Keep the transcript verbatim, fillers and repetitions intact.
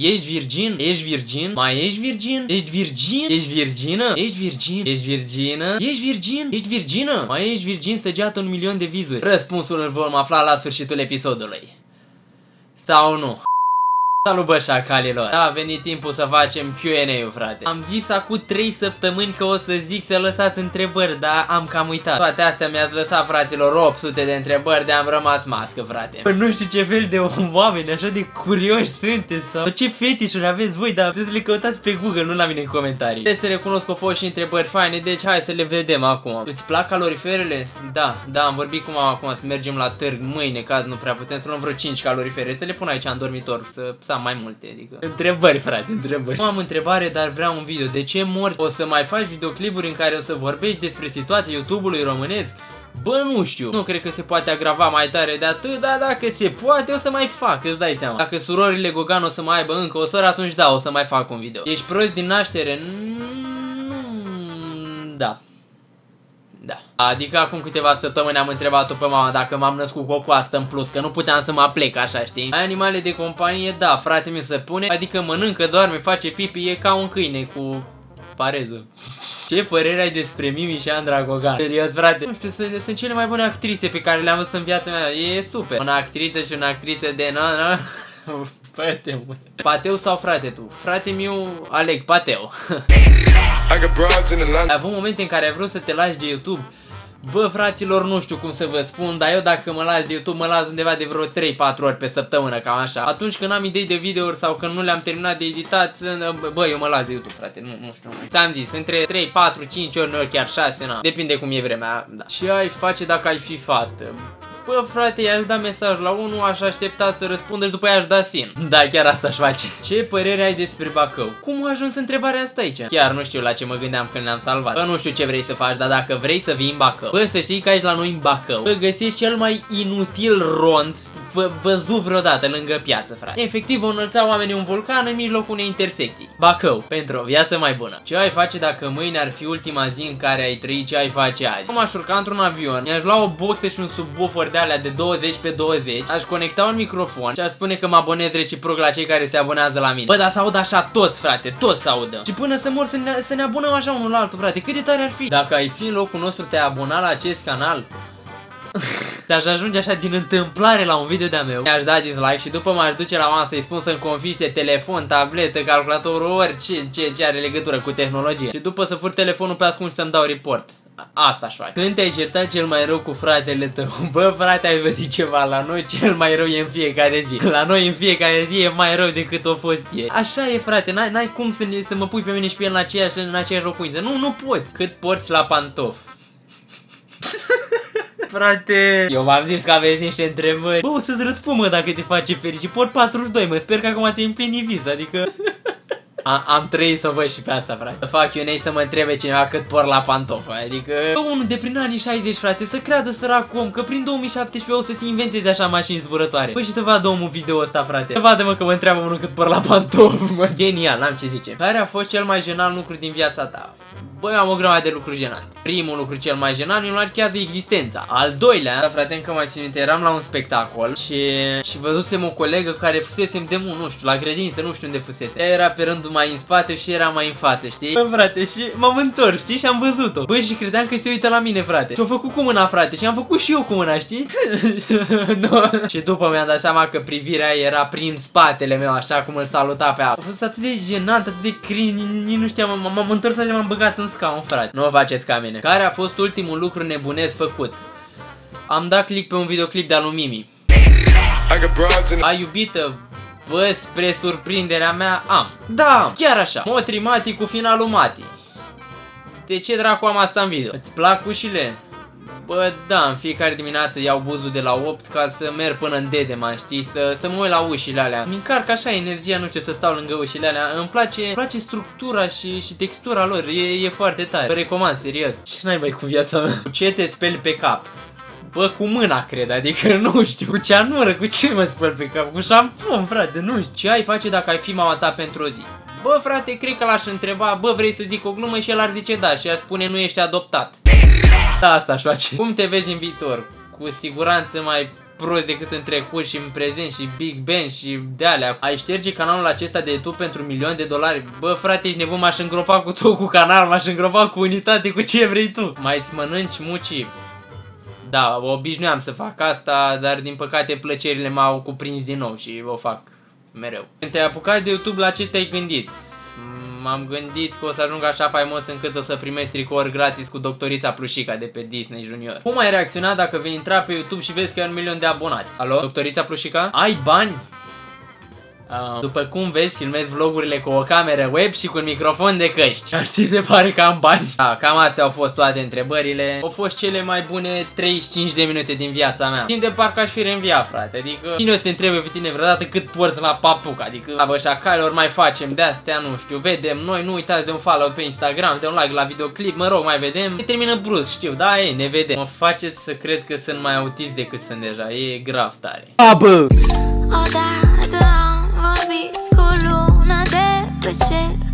Ești virgin? Ești virgin? Mai ești virgin? Ești virgin? Ești virgină? Ești virgin? Ești virgină? Ești virgin? Ești virgină? Mai ești virgin săgeată un milion de vizuri? Răspunsul îl vom afla la sfârșitul episodului. Sau nu? Salut bă șacalilor! Da, a venit timpul să facem Q and A-ul, frate. Am zis acum trei săptămâni că o să zic să lăsați întrebări, dar am cam uitat. Toate astea mi-ați lăsat, fraților, opt sute de întrebări, de am rămas mască, frate. Bă, nu știu ce fel de oameni așa de curioși sunteți sau ce fetișuri aveți voi, dar trebuie să le căutați pe Google, nu la mine în comentarii. Trebuie să recunosc că au fost și întrebări faine, deci hai să le vedem acum. Îți plac caloriferele? Da, da, am vorbit cum am acum să mergem la târg mâine, caz nu prea putem să luăm vreo cinci calorifere, să le pun aici în dormitor, să am mai multe, adică întrebări, frate, întrebări. Nu am întrebare, dar vreau un video. De ce mori? O să mai faci videoclipuri în care o să vorbești despre situația YouTube-ului românesc? Bă, nu știu. Nu cred că se poate agrava mai tare de atât, dar dacă se poate, o să mai fac, îți dai seama. Dacă surorile Gogan o să mai aibă încă o soră, atunci da, o să mai fac un video. Ești prost din naștere? Da. Da. Adică acum câteva săptămâni am întrebat-o pe mama dacă m-am născut cu o coastă în plus, că nu puteam să mă aplec așa, știi? Ai animale de companie? Da, frate mi se pune. Adică mănâncă, doarme, face pipi, e ca un câine cu pareză. Ce părere ai despre Mimi și Andra Gogan? Serios, frate? Nu știu, sunt, sunt cele mai bune actrițe pe care le-am văzut în viața mea. E super. Una actriță și una actriță de na na. Frate, mă. Pateu sau frate tu? Frate meu, aleg Pateu. Ai avut momente în care ai vrut să te lași de YouTube? Bă, fraților, nu știu cum să vă spun, dar eu dacă mă las de YouTube, mă las undeva de vreo trei patru ori pe săptămână, cam așa. Atunci când am idei de videouri sau când nu le-am terminat de editat, bă, eu mă las de YouTube, frate, nu, nu știu. Ți-am zis, între trei, patru, cinci ori, ori chiar șase, na. Depinde cum e vremea, da. Ce ai face dacă ai fi fată? Bă, frate, i-aș da mesaj la unul, aș aștepta să răspundă și după aia aș da sin. Da, chiar asta aș face. Ce părere ai despre Bacău? Cum a ajuns întrebarea asta aici? Chiar nu știu la ce mă gândeam când le-am salvat. Bă, nu știu ce vrei să faci, dar dacă vrei să vii în Bacău, bă, să știi că aici la noi în Bacău, bă, găsești cel mai inutil rond văzut vreodată lângă piață, frate. Efectiv, o înălța oamenii un vulcan în mijlocul unei intersecții. Bacău, pentru o viață mai bună. Ce ai face dacă mâine ar fi ultima zi în care ai trăit? Ce ai face azi? M-aș urca într-un avion, mi-aș lua o boxă și un subwoofer de alea de douăzeci pe douăzeci, aș conecta un microfon și aș spune că mă abonez reciproc la cei care se abonează la mine. Bă, dar s-aud așa toți, frate, toți s-audă. Și până să mor să ne, să ne abonăm așa unul la altul, frate, cât de tare ar fi? Dacă ai fi în locul nostru, te-ai abona la acest canal? Și-aș ajunge așa din întâmplare la un video de-a meu, mi-aș da dislike și după m-aș duce la mama să-i spun să-mi confiște telefon, tabletă, calculator, orice ce, ce are legătură cu tehnologie. Și după să fur telefonul pe ascuns să-mi dau report. Asta aș face. Când te-ai certat cel mai rău cu fratele tău? Bă, frate, ai văzut ceva? La noi cel mai rău e în fiecare zi. La noi în fiecare zi e mai rău decât o fost ieri. Așa e, frate, n-ai cum să, ne, să mă pui pe mine și pe el în aceeași, în aceeași locuință. Nu, nu poți. Cât porți la pantof? Frate, eu v-am zis că aveți niște întrebări. Bă, o să-ți răspund, mă, dacă te face fericit. Port patruzeci și doi, mă, sper că acum ți-ai împlinit viza, adică... A, am trăit să o văd și pe asta, frate. Să fac eu și să mă întrebe cineva cât por la pantofi, adică... Bă, unul de prin anii șaizeci, frate, să creadă săracul om că prin două mii șaptesprezece o să se inventeze așa mașini zburătoare. Bă, și să vadă omul video ăsta, frate. Să vadă, mă, că mă întreabă unul cât por la pantofi, mă. Genial, n-am ce zice. Care a fost cel mai jenant lucru din viața ta? Băi, am o grămadă de lucruri jenante. Primul lucru cel mai jenant mi-l chiar de existența. Al doilea, da, frate, încă mai țin minte, eram la un spectacol și, și văzusem o colegă care fusesem de mult, nu știu, la grădiniță, nu știu unde fusese. Ea era pe rândul mai în spate și era mai în față, știi? Bă, frate, și m-am întors, știi? Și am văzut-o. Băi, și credeam că se uită la mine, frate. Și-o făcut cu mâna, frate, și am făcut și eu cu mâna, știi? No. Și după mi-am dat seama că privirea era prin spatele meu, așa cum îl saluta pe ea. A fost atât de jenant, atât de cringe, nici nu știam, m-am întors așa, m-am băgat în scaun, frate. Nu o faceți ca mine. Care a fost ultimul lucru nebunesc făcut? Am dat click pe un videoclip de-al lui Mimi. Ai iubită? Bă, spre surprinderea mea, am. Da, chiar așa. Motri Mati cu finalul Mati. De ce dracu am asta în video? Îți plac ușile? Bă, da, în fiecare dimineață iau buzul de la opt ca să merg până în Dedeman, știi? Să, să mă uit la ușile alea. Mi încarc așa energia, nu știu, să stau lângă ușile alea. Îmi place, îmi place structura și, și textura lor, e, e foarte tare. Vă recomand, serios. Ce n-ai mai cu viața mea? Cu ce te speli pe cap? Bă, cu mâna, cred, adică nu știu. Cu ceanură, cu ce mă spăl pe cap? Cu șampon, frate, nu știu. Ce ai face dacă ai fi mama ta pentru o zi? Bă, frate, cred că l-aș întreba, bă, vrei să zic o glumă? Și el ar zice da și ar spune nu ești adoptat. Da, asta aș face. Cum te vezi în viitor? Cu siguranță mai prost decât în trecut și în prezent și Big Bang și de-alea. Ai șterge canalul acesta de YouTube pentru milion de dolari? Bă, frate, ești nebun, m-aș îngropa cu tot cu canal, m-aș îngropa cu unitate, cu ce vrei tu. Mai îți mănânci mucii? Da, obișnuiam să fac asta, dar din păcate plăcerile m-au cuprins din nou și o fac mereu. Când te-ai apucat de YouTube, la ce te-ai gândit? M-am gândit că o să ajung așa faimos încât o să primesc tricouri gratis cu doctorița Plușica de pe Disney Junior. Cum ai reacționat dacă vei intra pe YouTube și vezi că ai un milion de abonați? Alo? Doctorița Plușica? Ai bani? Uh, după cum vezi, filmez vlogurile cu o cameră web și cu un microfon de căști. Ar ți se pare că am bani? Da, cam astea au fost toate întrebările. Au fost cele mai bune treizeci și cinci de minute din viața mea. Timp de parcă aș fi reînviat, frate. Adică cine o să te întrebe pe tine vreodată cât porți la papuc? Adică, la bășacalor mai facem de astea, nu știu. Vedem noi, nu uitați de un follow pe Instagram, de un like la videoclip, mă rog, mai vedem. Se termină brusc, știu, da, e, ne vedem. Mă faceți să cred că sunt mai autist decât sunt deja. E grav tare. Abă! Odată am vorbit cu luna de pe cer.